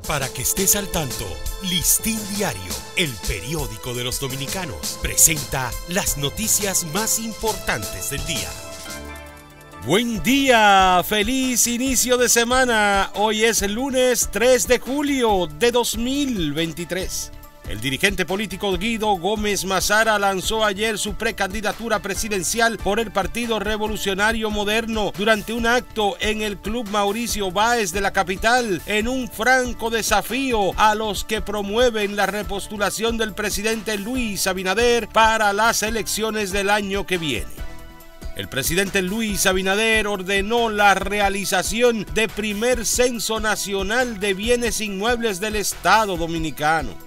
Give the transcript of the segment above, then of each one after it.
Para que estés al tanto, Listín Diario, el periódico de los dominicanos, presenta las noticias más importantes del día. Buen día, feliz inicio de semana. Hoy es el lunes 3 de julio de 2023. El dirigente político Guido Gómez Mazara lanzó ayer su precandidatura presidencial por el Partido Revolucionario Moderno durante un acto en el Club Mauricio Báez de la capital, en un franco desafío a los que promueven la repostulación del presidente Luis Abinader para las elecciones del año que viene. El presidente Luis Abinader ordenó la realización del primer censo nacional de bienes inmuebles del Estado Dominicano.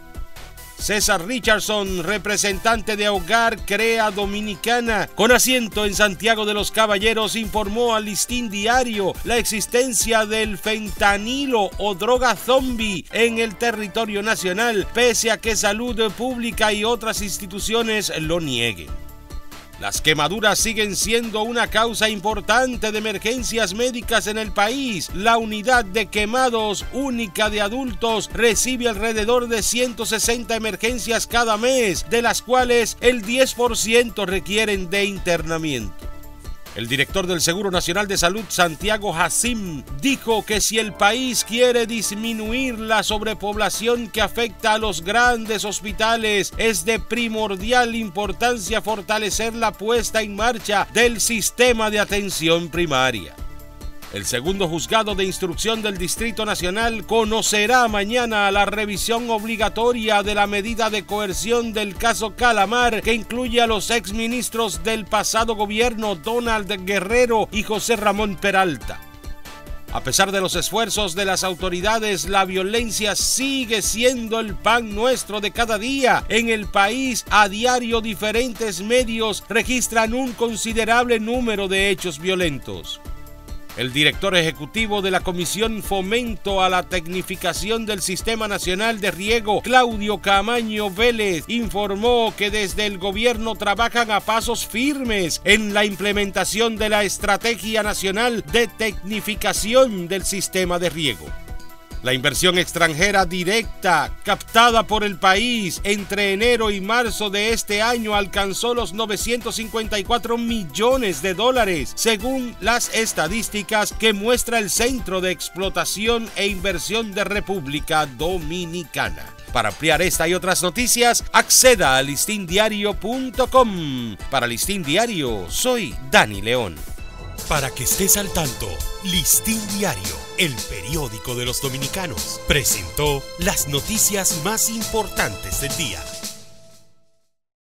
César Richardson, representante de Hogar Crea Dominicana, con asiento en Santiago de los Caballeros, informó al Listín Diario la existencia del fentanilo o droga zombie en el territorio nacional, pese a que Salud Pública y otras instituciones lo nieguen. Las quemaduras siguen siendo una causa importante de emergencias médicas en el país. La unidad de quemados única de adultos recibe alrededor de 160 emergencias cada mes, de las cuales el 10% requieren de internamiento. El director del Seguro Nacional de Salud, Santiago Jacim, dijo que si el país quiere disminuir la sobrepoblación que afecta a los grandes hospitales, es de primordial importancia fortalecer la puesta en marcha del sistema de atención primaria. El segundo juzgado de instrucción del Distrito Nacional conocerá mañana la revisión obligatoria de la medida de coerción del caso Calamar, que incluye a los exministros del pasado gobierno Donald Guerrero y José Ramón Peralta. A pesar de los esfuerzos de las autoridades, la violencia sigue siendo el pan nuestro de cada día. En el país, a diario, diferentes medios registran un considerable número de hechos violentos. El director ejecutivo de la Comisión Fomento a la Tecnificación del Sistema Nacional de Riego, Claudio Camaño Vélez, informó que desde el gobierno trabajan a pasos firmes en la implementación de la Estrategia Nacional de Tecnificación del Sistema de Riego. La inversión extranjera directa captada por el país entre enero y marzo de este año alcanzó los 954 millones de dólares, según las estadísticas que muestra el Centro de Explotación e Inversión de República Dominicana. Para ampliar esta y otras noticias, acceda a listindiario.com. Para Listín Diario, soy Dani León. Para que estés al tanto, Listín Diario, el periódico de los dominicanos, presentó las noticias más importantes del día.